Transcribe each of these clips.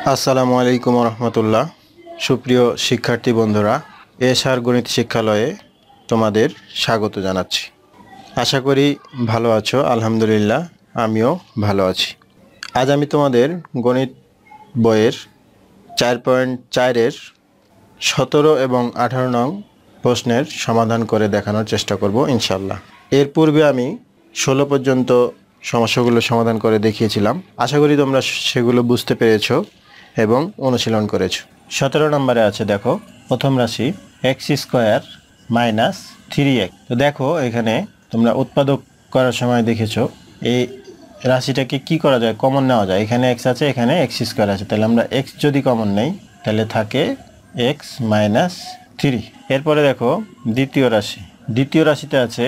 আসসালামু আলাইকুম রহমতুল্লাহ। সুপ্রিয় শিক্ষার্থী বন্ধুরা, এশআর গণিত শিক্ষালয়ে তোমাদের স্বাগত জানাচ্ছি। আশা করি ভালো আছো। আলহামদুলিল্লাহ, আমিও ভালো আছি। আজ আমি তোমাদের গণিত বইয়ের 4.4-এর 17 এবং 18 নং প্রশ্নের সমাধান করে দেখানোর চেষ্টা করব ইনশাল্লাহ। এর পূর্বে আমি 16 পর্যন্ত সমস্যাগুলো সমাধান করে দেখিয়েছিলাম। আশা করি তোমরা সেগুলো বুঝতে পেরেছো এবং অনুশীলন করেছো। 17 নম্বরে আছে, দেখো প্রথম রাশি x² মাইনাস 3x। তো দেখো এখানে তোমরা উৎপাদক করার সময় দেখেছো এই রাশিটাকে কি করা যায়, কমন নেওয়া যায়। এখানে x আছে, এখানে x² আছে, তাহলে আমরা x যদি কমন নেই তাহলে থাকে x মাইনাস 3। এরপরে দেখো দ্বিতীয় রাশিতে আছে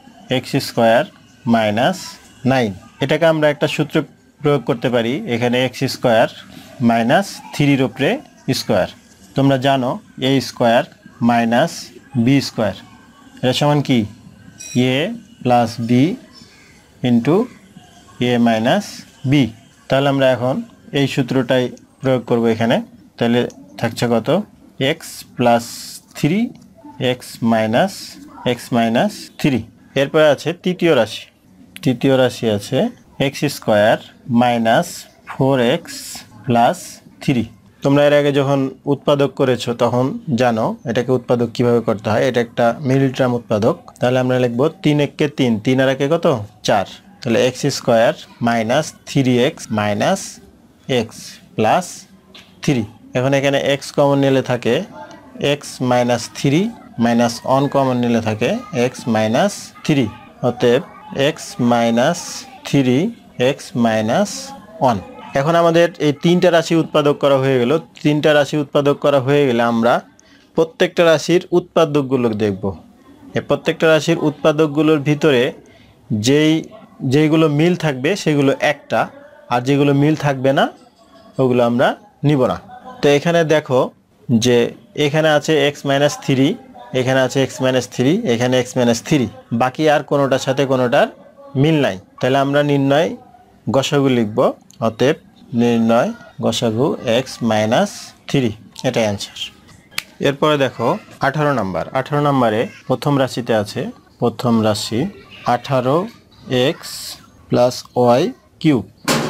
x² মাইনাস 9। এটাকে আমরা একটা সূত্র প্রয়োগ করতে পারি। এখানে x² মাইনাস 3-র উপরে স্কোয়ার। তোমরা জানো a² মাইনাস b², এটা সমান কি a plus b into a minus b। তাহলে আমরা এখন এই সূত্রটাই প্রয়োগ করব এখানে। তাহলে থাকছে কত, x প্লাস 3 x মাইনাস 3। এরপরে আছে তৃতীয় রাশি আছে x² মাইনাস 4x প্লাস 3। তোমরা এর আগে যখন উৎপাদক করেছো তখন জানো এটাকে উৎপাদক কিভাবে করতে হয়। এটা একটা মিডল টার্ম উৎপাদক। তাহলে আমরা লিখব 3 একে 3, 3 আর একে কত 4। তাহলে x² minus 3x minus x plus 3। এখন এখানে x কমন নিলে থাকে x মাইনাস 3 মাইনাস 1 কমন নিলে থাকে x মাইনাস 3। অতএব x মাইনাস 3 x মাইনাস 1। এখন আমাদের এই তিনটা রাশি উৎপাদক করা হয়ে গেল। তিনটা রাশি উৎপাদক করা হয়ে গেলে আমরা প্রত্যেকটা রাশির উৎপাদকগুলো দেখব। এই প্রত্যেকটা রাশির উৎপাদকগুলোর ভিতরে যেইগুলো মিল থাকবে সেগুলো একটা, আর যেগুলো মিল থাকবে না ওগুলো আমরা নিব না। তো এখানে দেখো যে এখানে আছে x মাইনাস 3, এখানে আছে x মাইনাস 3, এখানে x মাইনাস 3, বাকি আর কোনোটার সাথে কোনোটার মিল নাই। তাহলে আমরা নির্ণয় গসাগু লিখব। অতএব নির্ণয় গসাগু x মাইনাস 3, এটাই অ্যান্সার। এরপরে দেখো 18 নম্বরে প্রথম রাশিতে আছে, প্রথম রাশি 18x প্লাস y কিউব।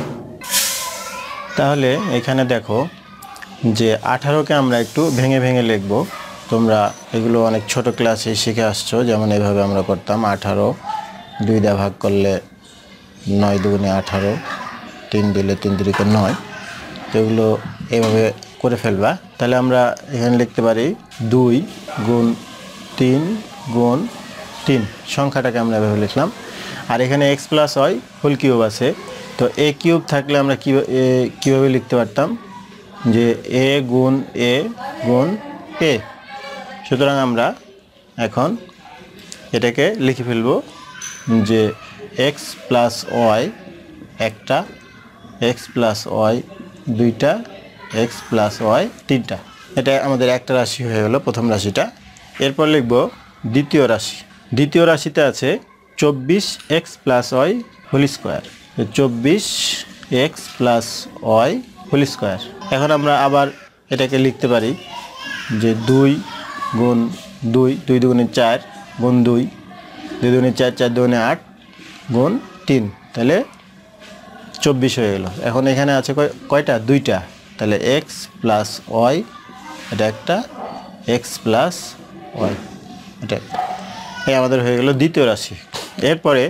তাহলে এখানে দেখো যে 18কে আমরা একটু ভেঙে ভেঙে লিখব। তোমরা এগুলো অনেক ছোট ক্লাসে শিখে আসছো, যেমন এভাবে আমরা করতাম। 18 2 দিয়ে ভাগ করলে 9 দুগুণে 18, 3 দিলে 3 3 9। তো এগুলো এভাবে করে ফেলবা। তাহলে আমরা এখানে লিখতে পারি 2 গুণ 3 গুণ 3, সংখ্যাটাকে আমরা এভাবে লিখলাম। আর এখানে x plus y whole cube আছে, তো a কিউব থাকলে আমরা কীভাবে লিখতে পারতাম যে a গুণ a। সুতরাং আমরা এখন এটাকে লিখে ফেলব যে x প্লাস y একটা, x প্লাস y দুইটা, x প্লাস y তিনটা। এটা আমাদের একটা রাশি হয়ে গেল, প্রথম রাশিটা। এরপর লিখব দ্বিতীয় রাশিতে আছে 24x plus y whole square. 24x plus y whole square. এখন আমরা আবার এটাকে লিখতে পারি যে 2 গুণ 2, 2 দুগুণে 4 গুণ 2, 2 দুগুণে 4, 4 দুগুণে 8 গুণ 3, তাহলে 24 হয়ে গেল। এখন এখানে আছে কয়টা, দুইটা। তাহলে x প্লাস y, এটা একটা, x প্লাস y এটা একটা। এই আমাদের হয়ে গেল দ্বিতীয় রাশি। এরপরে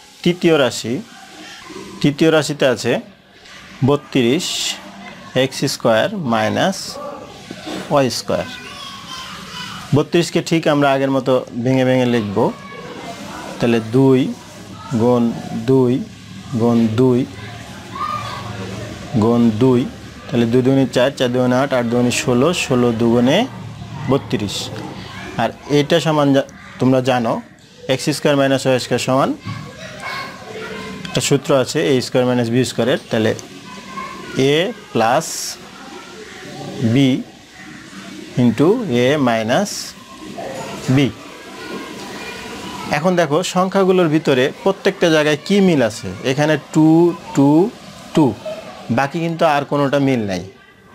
তৃতীয় রাশিতে আছে 32x² মাইনাস y²। 32কে ঠিক আমরা আগের মতো ভেঙে ভেঙে লিখব। তাহলে 2 গুণ 2 গুণ 2 গুণ 2, তাহলে 2 দুগুণে 4, 4 দুগুণে 8, 8 দুগুণে 16, 16 দুগুণে 32। আর এটা সমান তোমরা জানো x² মাইনাস y² সমান একটা সূত্র আছে a² মাইনাস b²। তাহলে a plus b into a minus b। এখন দেখো সংখ্যাগুলোর ভিতরে প্রত্যেকটা জায়গায় কি মিল আছে। এখানে 2 2 2, বাকি কিন্তু আর কোনোটা মিল নাই।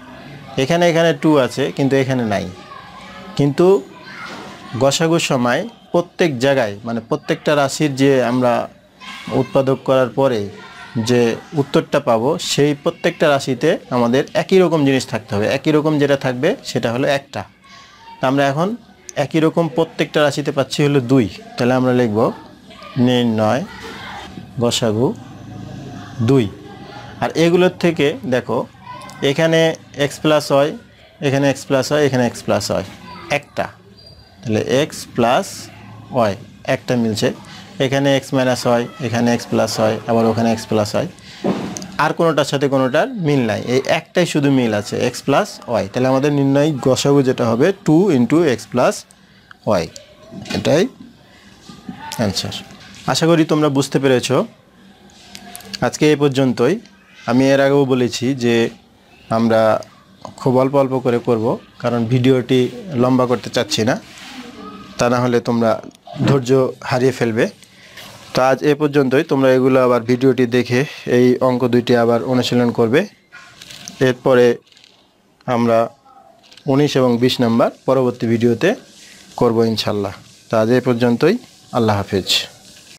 এখানে এখানে 2 আছে কিন্তু এখানে নাই। কিন্তু গসাগুর সময় প্রত্যেক জায়গায় মানে প্রত্যেকটা রাশির যে আমরা উৎপাদক করার পরে যে উত্তরটা পাবো সেই প্রত্যেকটা রাশিতে আমাদের একই রকম জিনিস থাকতে হবে। একই রকম যেটা থাকবে সেটা হলো একটা। তা আমরা এখন একই রকম প্রত্যেকটা রাশিতে পাচ্ছি হলো 2। তাহলে আমরা লিখব নির্ণয় গসাগু 2। আর এগুলোর থেকে দেখো এখানে x প্লাস হয়, এখানে x প্লাস হয়, এখানে x প্লাস হয় একটা। তাহলে x প্লাস ওয়াই একটা মিলছে। এখানে x মাইনাস হয়, এখানে x প্লাস হয়, আবার ওখানে x প্লাস হয়। আর কোনোটার সাথে কোনোটার মিল নাই, এই একটাই শুধু মিল আছে x প্লাস ওয়াই। তাহলে আমাদের নির্ণয় গসাগু যেটা হবে 2 ইন্টু এক্স প্লাস ওয়াই, এটাই অ্যান্সার। আশা করি তোমরা বুঝতে পেরেছো। আজকে এই পর্যন্তই। আমি এর আগেও বলেছি যে আমরা খুব অল্প অল্প করে করব, কারণ ভিডিওটি লম্বা করতে চাচ্ছি না, তা না হলে তোমরা ধৈর্য হারিয়ে ফেলবে। তো আজ এ পর্যন্তই। তোমরা এগুলো আবার ভিডিওটি দেখে এই অঙ্ক দুইটি আবার অনুশীলন করবে। এরপরে আমরা 19 এবং 20 নাম্বার পরবর্তী ভিডিওতে করব ইনশাল্লাহ। তো আজ এ পর্যন্তই। আল্লাহ হাফেজ।